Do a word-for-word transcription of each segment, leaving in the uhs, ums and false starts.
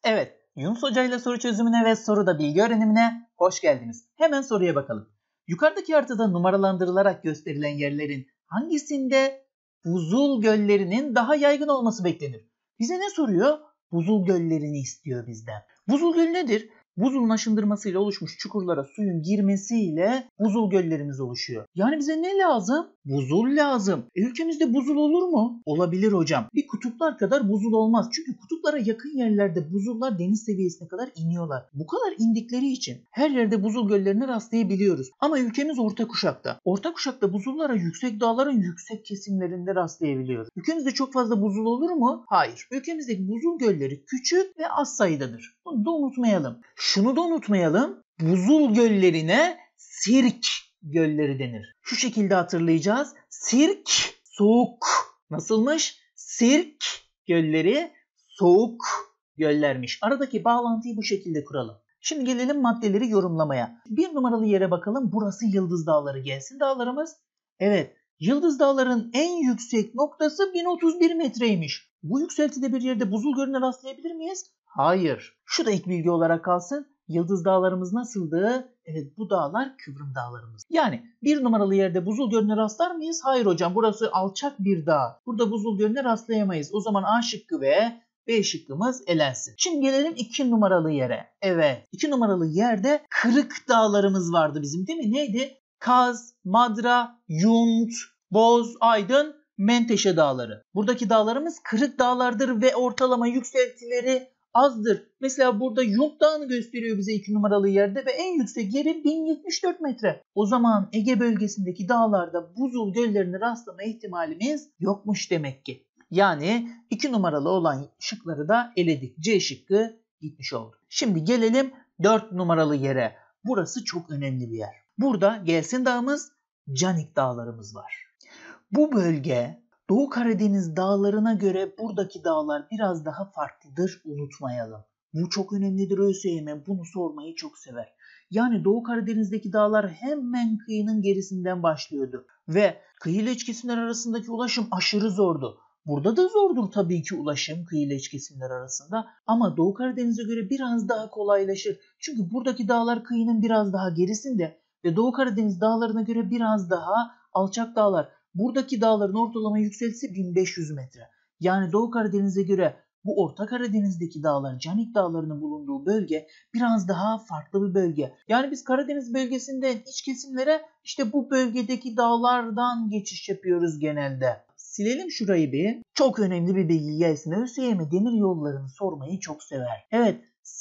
Evet, Yunus Hoca ile soru çözümüne ve soruda bilgi öğrenimine hoş geldiniz. Hemen soruya bakalım. Yukarıdaki haritada numaralandırılarak gösterilen yerlerin hangisinde buzul göllerinin daha yaygın olması beklenir? Bize ne soruyor? Buzul göllerini istiyor bizden. Buzul göl nedir? Buzulun aşındırmasıyla oluşmuş çukurlara suyun girmesiyle buzul göllerimiz oluşuyor. Yani bize ne lazım? Buzul lazım. E, ülkemizde buzul olur mu? Olabilir hocam. Bir kutuplar kadar buzul olmaz. Çünkü kutuplara yakın yerlerde buzullar deniz seviyesine kadar iniyorlar. Bu kadar indikleri için her yerde buzul göllerine rastlayabiliyoruz. Ama ülkemiz orta kuşakta. Orta kuşakta buzullara yüksek dağların yüksek kesimlerinde rastlayabiliyoruz. Ülkemizde çok fazla buzul olur mu? Hayır. Ülkemizdeki buzul gölleri küçük ve az sayıdadır. Bunu da unutmayalım. Şunu da unutmayalım. Buzul göllerine sirk gölleri denir. Şu şekilde hatırlayacağız. Sirk soğuk. Nasılmış? Sirk gölleri soğuk göllermiş. Aradaki bağlantıyı bu şekilde kuralım. Şimdi gelelim maddeleri yorumlamaya. Bir numaralı yere bakalım. Burası Yıldız Dağları. Gelsin dağlarımız. Evet. Yıldız Dağları'nın en yüksek noktası bin otuz bir metreymiş. Bu yükseltide bir yerde buzul gölüne rastlayabilir miyiz? Hayır. Şu da ilk bilgi olarak kalsın. Yıldız Dağlarımız nasıldı? Evet, bu dağlar Kıvrım Dağlarımız. Yani bir numaralı yerde buzul gölüne rastlar mıyız? Hayır hocam, burası alçak bir dağ. Burada buzul gölüne rastlayamayız. O zaman A şıkkı ve B şıkkımız elensin. Şimdi gelelim iki numaralı yere. Evet, iki numaralı yerde Kırık Dağlarımız vardı bizim, değil mi? Neydi? Kaz, Madra, Yunt, Boz, Aydın, Menteşe Dağları. Buradaki dağlarımız kırık dağlardır ve ortalama yükseltileri azdır. Mesela burada Yunt Dağı'nı gösteriyor bize iki numaralı yerde ve en yüksek yeri bin yetmiş dört metre. O zaman Ege bölgesindeki dağlarda buzul göllerine rastlama ihtimalimiz yokmuş demek ki. Yani iki numaralı olan şıkları da eledik. C şıkkı gitmiş oldu. Şimdi gelelim dört numaralı yere. Burası çok önemli bir yer. Burada Gelsin Dağımız, Canik Dağlarımız var. Bu bölge Doğu Karadeniz dağlarına göre buradaki dağlar biraz daha farklıdır, unutmayalım. Bu çok önemlidir, ÖSYM bunu sormayı çok sever. Yani Doğu Karadeniz'deki dağlar hemen kıyının gerisinden başlıyordu. Ve kıyı ile iç kesimler arasındaki ulaşım aşırı zordu. Burada da zordur tabii ki ulaşım kıyı ile iç kesimler arasında. Ama Doğu Karadeniz'e göre biraz daha kolaylaşır. Çünkü buradaki dağlar kıyının biraz daha gerisinde ve Doğu Karadeniz dağlarına göre biraz daha alçak dağlar. Buradaki dağların ortalama yükseltisi bin beş yüz metre. Yani Doğu Karadeniz'e göre bu Orta Karadeniz'deki dağlar, Canik Dağları'nın bulunduğu bölge biraz daha farklı bir bölge. Yani biz Karadeniz bölgesinden iç kesimlere işte bu bölgedeki dağlardan geçiş yapıyoruz genelde. Silelim şurayı bir. Çok önemli bir bilgi gelsin. ÖSYM demir yollarını sormayı çok sever. Evet,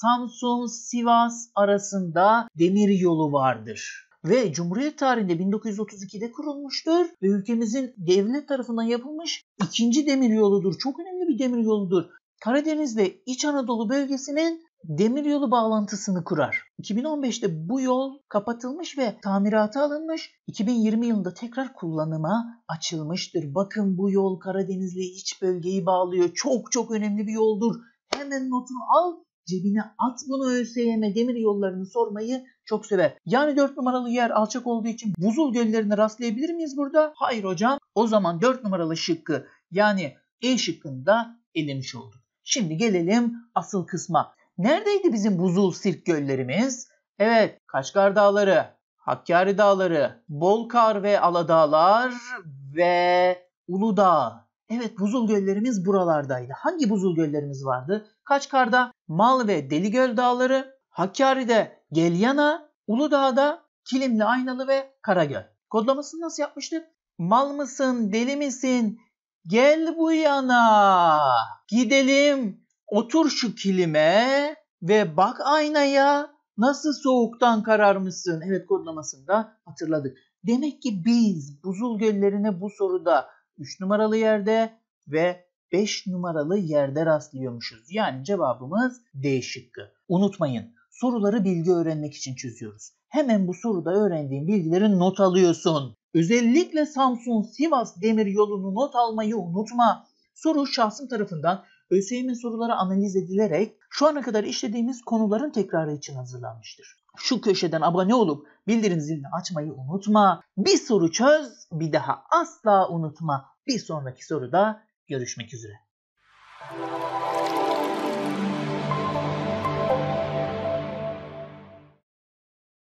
Samsun-Sivas arasında demir yolu vardır. Ve Cumhuriyet tarihinde bin dokuz yüz otuz ikide kurulmuştur ve ülkemizin devlet tarafından yapılmış ikinci demiryoludur. Çok önemli bir demiryoludur. Karadeniz'le İç Anadolu bölgesinin demiryolu bağlantısını kurar. iki bin on beşte bu yol kapatılmış ve tamirata alınmış. iki bin yirmi yılında tekrar kullanıma açılmıştır. Bakın, bu yol Karadeniz'le iç bölgeyi bağlıyor. Çok çok önemli bir yoldur. Hemen notunu al. Cebine at bunu, ÖSYM demir yollarını sormayı çok sever. Yani dört numaralı yer alçak olduğu için buzul göllerine rastlayabilir miyiz burada? Hayır hocam. O zaman dört numaralı şıkkı yani E şıkkında elemiş olduk. Şimdi gelelim asıl kısma. Neredeydi bizim buzul sirk göllerimiz? Evet, Kaşgar Dağları, Hakkari Dağları, Bolkar ve Aladağlar ve Uludağ. Evet, buzul göllerimiz buralardaydı. Hangi buzul göllerimiz vardı? Kaşgar'da Mal ve Deligöl Dağları, Hakkari'de Gelyana, Uludağ'da Kilimli, Aynalı ve Karagöl. Kodlamasını nasıl yapmıştık? Mal mısın, deli misin? Gel bu yana. Gidelim, otur şu kilime ve bak aynaya. Nasıl soğuktan kararmışsın? Evet, kodlamasını da hatırladık. Demek ki biz buzul göllerine bu soruda üç numaralı yerde ve beş numaralı yerde rastlıyormuşuz. Yani cevabımız D şıkkı. Unutmayın, soruları bilgi öğrenmek için çözüyoruz. Hemen bu soruda öğrendiğin bilgileri not alıyorsun. Özellikle Samsun-Sivas demir yolunu not almayı unutma. Soru şahsım tarafından ÖSYM soruları analiz edilerek şu ana kadar işlediğimiz konuların tekrarı için hazırlanmıştır. Şu köşeden abone olup bildirim zilini açmayı unutma. Bir soru çöz, bir daha asla unutma. Bir sonraki soruda görüşmek üzere.